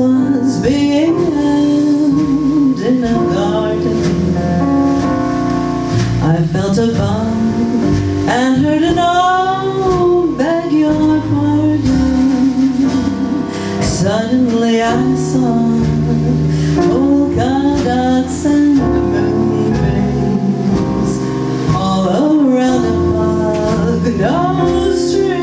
was being held in a garden. I felt a bump and heard an "Oh, beg your pardon." Suddenly I saw polka dots and moonbeams all around a pug-nosed tree.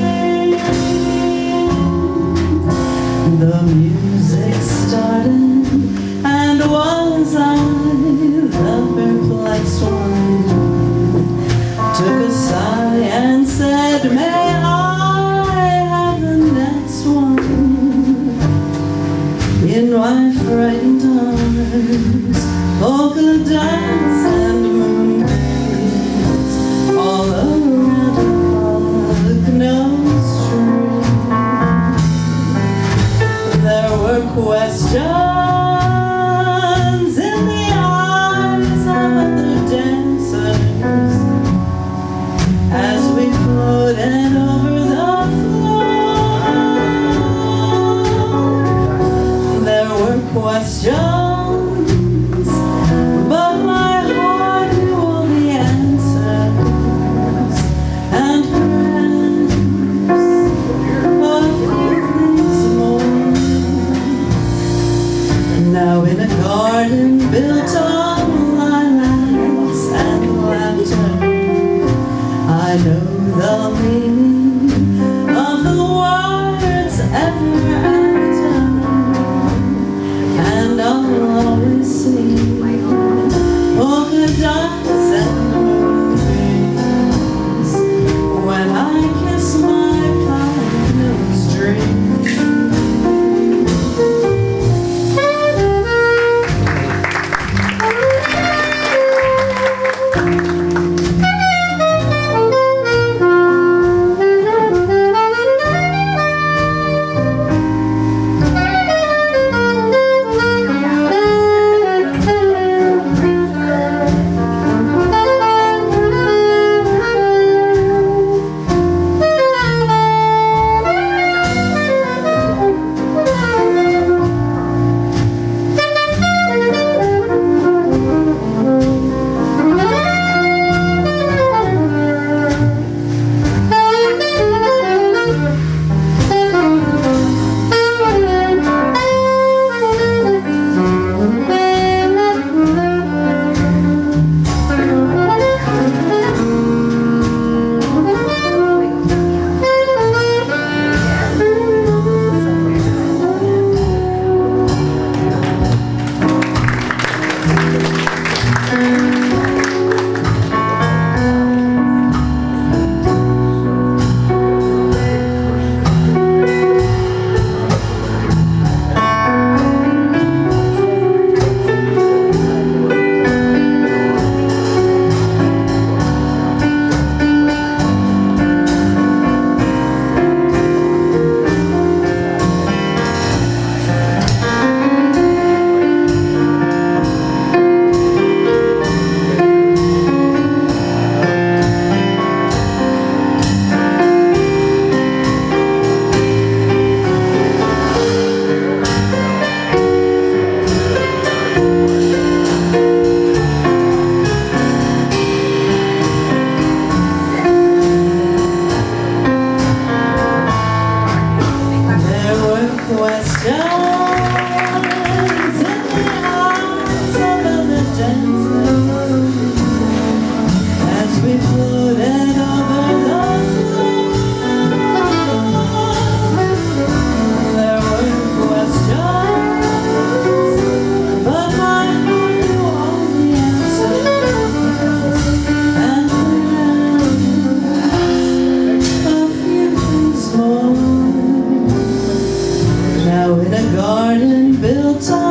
The music started, and was I the perplexed one? Took a sigh and said, "May I have the next one?" In my frightened arms, polka dots and moonbeams all around a pug-nosed tree. There were questions in the eyes of the dancers as we floated over the floor. There were questions, but my heart knew all the answers, and perhaps a few things more. Now in a garden built on lilacs and laughter, I know the meaning of the words ever after, and I'll always see polka dots and moonbeams when I kiss my pug-nosed dream. Now in a garden built on